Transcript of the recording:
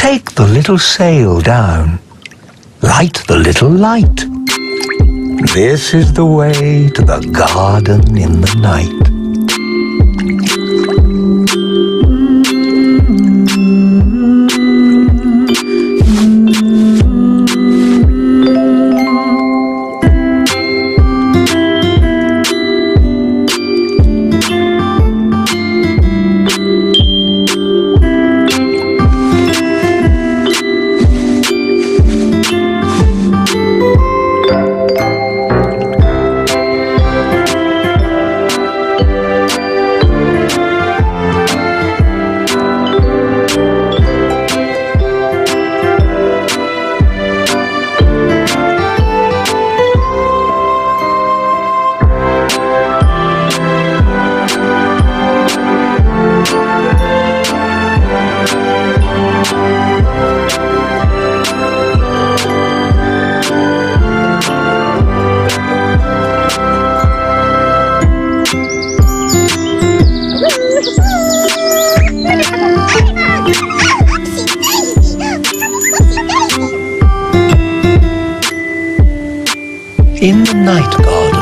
Take the little sail down. Light the little light. This is the way to the garden in the night. In the night garden,